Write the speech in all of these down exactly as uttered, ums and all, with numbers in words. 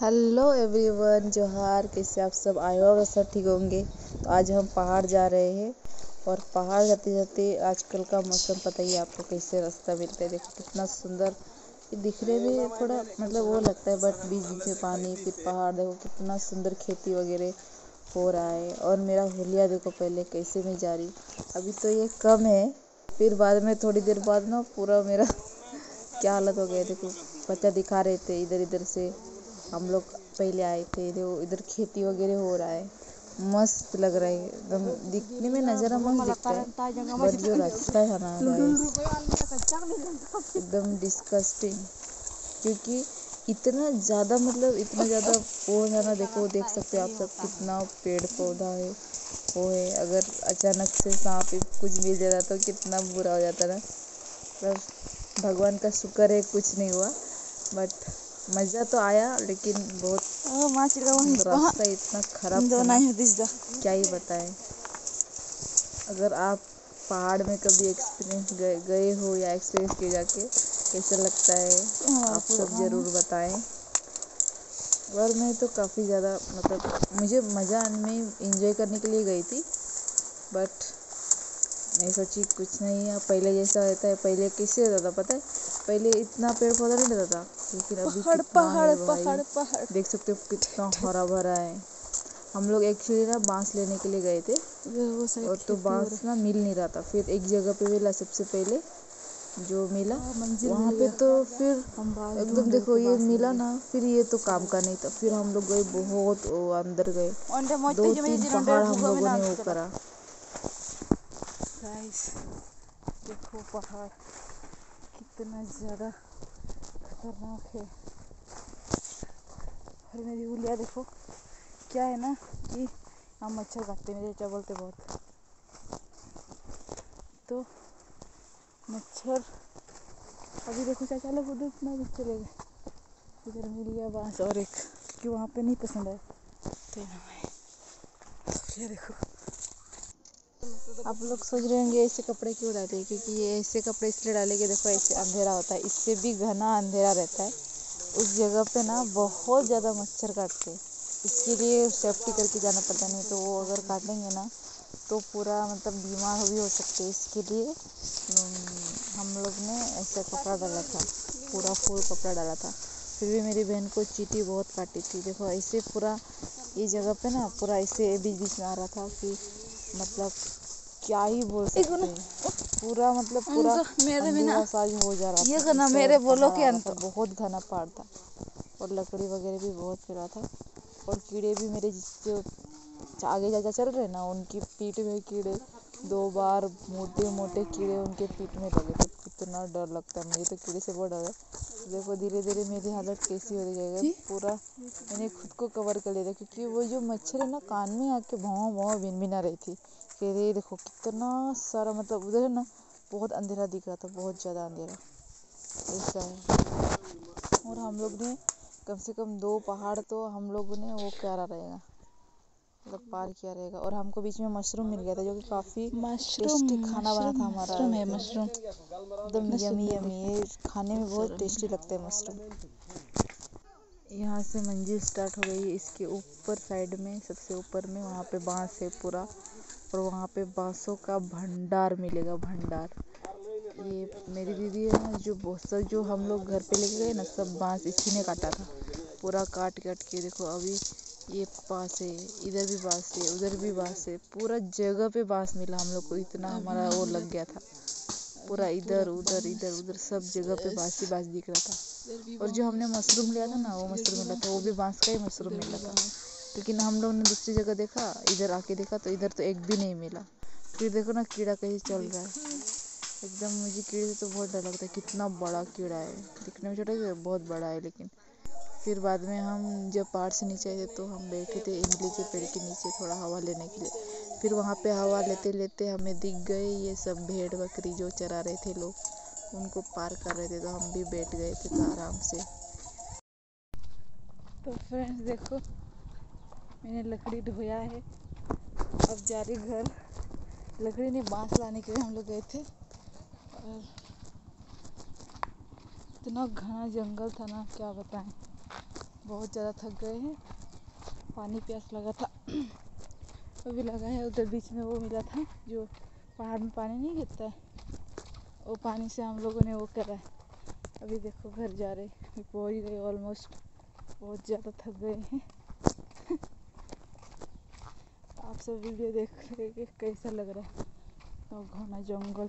Hello everyone, जोहार। कैसे आप सब? आए हो और सब ठीक होंगे। तो आज हम पहाड़ जा रहे हैं और पहाड़ जाते जाते आजकल का मौसम पता ही है आपको, कैसे रास्ता मिलता है। देखो कितना सुंदर दिखने में थोड़ा मतलब वो लगता है, बट बीच बीच में पानी, फिर पहाड़। देखो कितना सुंदर खेती वगैरह हो रहा है। और मेरा हुलिया देखो पहले कैसे मैं जा रही, अभी तो ये कम है, फिर बाद में थोड़ी देर बाद ना पूरा मेरा क्या हालत हो गया। देखो बच्चा दिखा रहे थे इधर इधर से, हम लोग पहले आए थे। देखो इधर खेती वगैरह हो रहा है, मस्त लग रहा है एकदम। दिखने में नज़ारा मस्त दिखता है, बट जो रास्ता है ना गाइस, एकदम डिस्कस्टिंग। क्योंकि इतना ज़्यादा मतलब इतना ज़्यादा वो है ना। देखो देख सकते हो आप सब, कितना पेड़ पौधा है वो है। अगर अचानक से सांप कुछ मिल जाता तो कितना बुरा हो जाता ना। बस भगवान का शुक्र है कुछ नहीं हुआ, बट मज़ा तो आया। लेकिन बहुत रास्ता इतना खराब था ना, क्या ही बताएं। अगर आप पहाड़ में कभी एक्सपीरियंस गए गए हो या एक्सपीरियंस किए जाके, कैसा लगता है आप सब ज़रूर बताएं। और मैं तो काफ़ी ज़्यादा मतलब मुझे मज़ा में इंजॉय करने के लिए गई थी, बट मैं सोची कुछ नहीं है पहले जैसा रहता है। पहले कैसे रहता था पता है? पहले इतना पेड़ पौधा नहीं रहता था, लेकिन अभी पहाड़ कितना पहाड़ है भाई। पहाड़ पहाड़ देख सकते हो कितना हरा भरा है। हम लोग एक्चुअली ना बांस लेने के लिए गए थे, और तो बांस ना मिल नहीं रहा था। फिर एक जगह पे मिला, सबसे पहले जो मिला वहाँ पे, तो फिर एकदम देखो ये मिला ना, फिर ये तो काम का नहीं था। फिर हम लोग गए बहुत अंदर गए, दो तीन पहाड़ हम लोगों ने वो करा। गाइस देखो पहाड़ कितना ज़्यादा खतरनाक है। और मेरी हुलिया देखो, क्या है ना कि हम मच्छर काटते, मेरे चाचा बोलते बहुत, तो मच्छर अभी देखो चाचा लोग उधर इतना भी चले गए, इधर मिल गया बांस और एक, क्योंकि वहाँ पे नहीं पसंद आया तो ये देखो। आप लोग सोच रहे होंगे ऐसे कपड़े क्यों डाले, क्योंकि ये ऐसे कपड़े इसलिए डाले कि देखो ऐसे अंधेरा होता है, इससे भी घना अंधेरा रहता है उस जगह पे ना, बहुत ज़्यादा मच्छर काटते हैं। इसके लिए सेफ्टी करके जाना पड़ता है, नहीं तो वो अगर काटेंगे ना तो पूरा मतलब बीमार भी हो सकते हैं। इसके लिए हम लोग ने ऐसा कपड़ा डाला था, पूरा फुल कपड़ा डाला था। फिर भी मेरी बहन को चींटी बहुत काटी थी। देखो ऐसे पूरा ये जगह पे ना पूरा ऐसे बीच बीच में आ रहा था कि मतलब क्या ही बोल सकते हैं। पूरा मतलब पूरा अंधेरा साज हो जा रहा था। ये मेरे बोलो के अंत बहुत घना पहाड़ था, और लकड़ी वगैरह भी बहुत गिरा था, और कीड़े भी मेरे जो आगे जा चल रहे ना उनकी पीठ में कीड़े, दो बार मोटे मोटे कीड़े उनके पीठ में लगे थे। कितना डर लगता है मुझे तो, कीड़े से बहुत डर है। देखो धीरे धीरे मेरी हालत कैसी हो जाएगी। पूरा मैंने खुद को कवर कर लिया था, क्योंकि वो जो मच्छर है ना कान में आके भाव भाव बिन बिना रही थी। कि रे देखो कितना सारा मतलब उधर है ना बहुत अंधेरा दिख रहा था, बहुत ज़्यादा अंधेरा ऐसा है। और हम लोग ने कम से कम दो पहाड़ तो हम लोगों ने वो करा रहेगा, मतलब पार किया रहेगा। और हमको बीच में मशरूम मिल गया था, जो कि काफ़ी टेस्टी खाना बना था हमारा। मशरूम है मशरूम एकदम यमी यमी, ये खाने में बहुत टेस्टी लगता है मशरूम। यहाँ से मंजिल स्टार्ट हो गई है, इसके ऊपर साइड में सबसे ऊपर में वहाँ पे बांस है पूरा, और वहाँ पे बांसों का भंडार मिलेगा, भंडार। ये मेरी दीदी है ना, जो बहुत सब जो हम लोग घर पे लेके गए ना, सब बांस इसी ने काटा था, पूरा काट काट के। देखो अभी ये बांस है, इधर भी बांस है, उधर भी बांस है, पूरा जगह पे बांस मिला हम लोग को। इतना हमारा वो लग गया था, पूरा इधर उधर इधर उधर सब जगह पे बांस ही बांस दिख रहा था। और जो हमने मशरूम लिया था ना, वो मशरूम मिला था, वो भी बांस का ही मशरूम मिला था। लेकिन हम लोग ने दूसरी जगह देखा, इधर आके देखा तो इधर तो एक भी नहीं मिला। फिर देखो ना कीड़ा कैसे चल रहा है एकदम। मुझे कीड़े से तो बहुत डर लगता है, कितना बड़ा कीड़ा है, दिखने में छोटा है बहुत बड़ा है। लेकिन फिर बाद में हम जब पहाड़ से नीचे आए थे तो हम बैठे थे इमली के पेड़ के नीचे थोड़ा हवा लेने के लिए। फिर वहाँ पे हवा लेते लेते हमें दिख गए ये सब भेड़ बकरी जो चरा रहे थे लोग, उनको पार कर रहे थे, तो हम भी बैठ गए थे तो आराम से। तो फ्रेंड्स देखो मैंने लकड़ी ढोया है, अब जा रही घर। लकड़ी ने बांस लाने के लिए हम लोग गए थे, और इतना घना जंगल था ना क्या बताएं। बहुत ज़्यादा थक गए हैं, पानी प्यास लगा था अभी लगा है। उधर बीच में वो मिला था जो पहाड़ में पानी नहीं गिरता है, वो पानी से हम लोगों ने वो करा है। अभी देखो घर जा रहे, पहुँच गए ऑलमोस्ट, बहुत ज़्यादा थक गए हैं आप सब वीडियो देख रहे कि कैसा लग रहा है तो घना जंगल।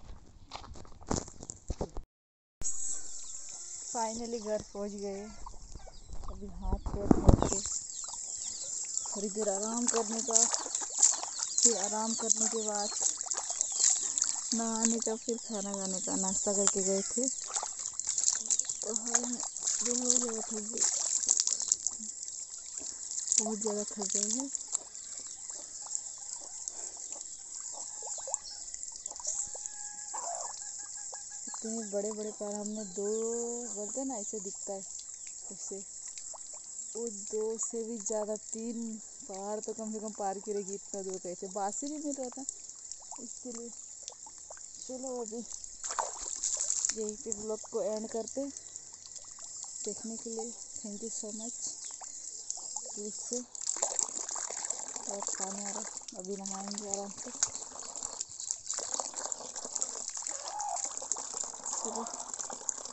फाइनली घर पहुंच गए। अभी हाथ पैर धो के थोड़ी देर आराम करने का, फिर आराम करने के बाद नहाने का, फिर खाना खाने का। नाश्ता करके गए थे पहाड़ में, बहुत ज़्यादा थक गए, बहुत ज़्यादा थक गए हैं। इतने बड़े बड़े पहाड़ हमने दो बोलते ना ऐसे दिखता है, उससे वो दो से भी ज़्यादा तीन पहाड़ तो कम से कम पार करेगी, इतना दूर कैसे। बासी भी मिल रहा था इसके लिए। चलो अभी यहीं पे ब्लॉग को एंड करते। देखने के लिए thank you so much please से। और खाना आ रहा, अभी नहाएंगे आराम से। चलो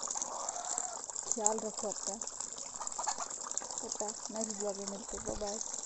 ख्याल रखो अपना, नेक्स्ट ब्लॉग में मिलते, बाय बाय।